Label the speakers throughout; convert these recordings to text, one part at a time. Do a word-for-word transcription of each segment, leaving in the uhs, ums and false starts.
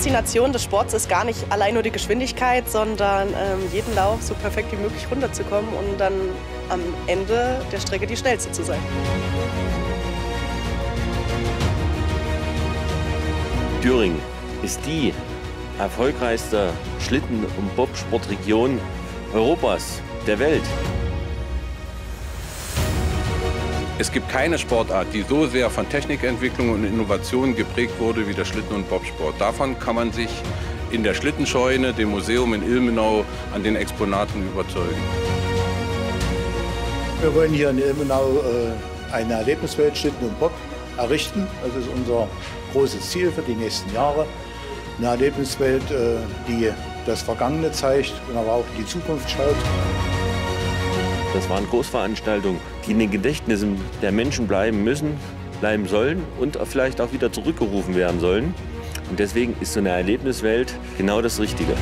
Speaker 1: Faszination des Sports ist gar nicht allein nur die Geschwindigkeit, sondern ähm, jeden Lauf so perfekt wie möglich runterzukommen und dann am Ende der Strecke die schnellste zu sein.
Speaker 2: Thüringen ist die erfolgreichste Schlitten- und Bobsportregion Europas, der Welt.
Speaker 3: Es gibt keine Sportart, die so sehr von Technikentwicklung und Innovation geprägt wurde wie der Schlitten- und Bobsport. Davon kann man sich in der Schlittenscheune, dem Museum in Ilmenau, an den Exponaten überzeugen.
Speaker 4: Wir wollen hier in Ilmenau äh, eine Erlebniswelt Schlitten und Bob errichten. Das ist unser großes Ziel für die nächsten Jahre. Eine Erlebniswelt, äh, die das Vergangene zeigt und aber auch in die Zukunft schaut.
Speaker 2: Das waren Großveranstaltungen, die in den Gedächtnissen der Menschen bleiben müssen, bleiben sollen und vielleicht auch wieder zurückgerufen werden sollen. Und deswegen ist so eine Erlebniswelt genau das Richtige.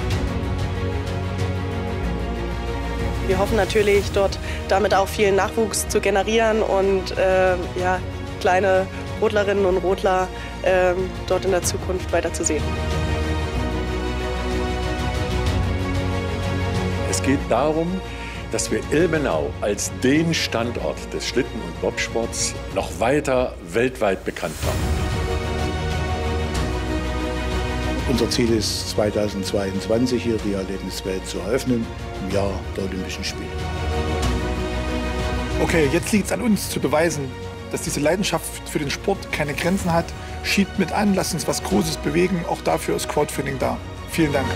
Speaker 1: Wir hoffen natürlich, dort damit auch viel Nachwuchs zu generieren und äh, ja, kleine Rodlerinnen und Rodler äh, dort in der Zukunft weiterzusehen.
Speaker 5: Es geht darum, dass wir Ilmenau als den Standort des Schlitten- und Bobsports noch weiter weltweit bekannt machen.
Speaker 4: Unser Ziel ist zweitausendzweiundzwanzig hier die Erlebniswelt zu eröffnen, im Jahr der Olympischen Spiele.
Speaker 6: Okay, jetzt liegt es an uns zu beweisen, dass diese Leidenschaft für den Sport keine Grenzen hat. Schiebt mit an, lasst uns was Großes bewegen. Auch dafür ist Crowdfunding da. Vielen Dank.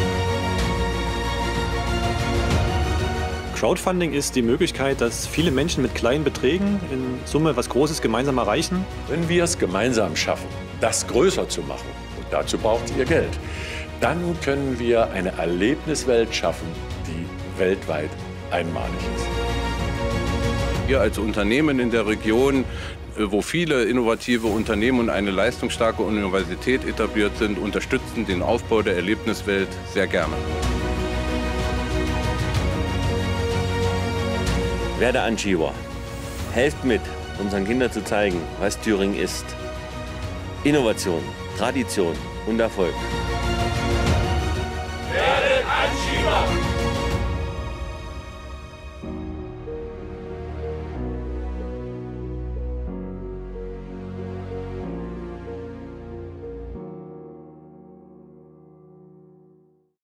Speaker 7: Crowdfunding ist die Möglichkeit, dass viele Menschen mit kleinen Beträgen in Summe was Großes gemeinsam erreichen.
Speaker 5: Wenn wir es gemeinsam schaffen, das größer zu machen, und dazu braucht ihr Geld, dann können wir eine Erlebniswelt schaffen, die weltweit einmalig ist.
Speaker 3: Wir als Unternehmen in der Region, wo viele innovative Unternehmen und eine leistungsstarke Universität etabliert sind, unterstützen den Aufbau der Erlebniswelt sehr gerne.
Speaker 2: Werde Anschieber. Helft mit, unseren Kindern zu zeigen, was Thüringen ist. Innovation, Tradition und Erfolg.
Speaker 8: Werdet Anschieber!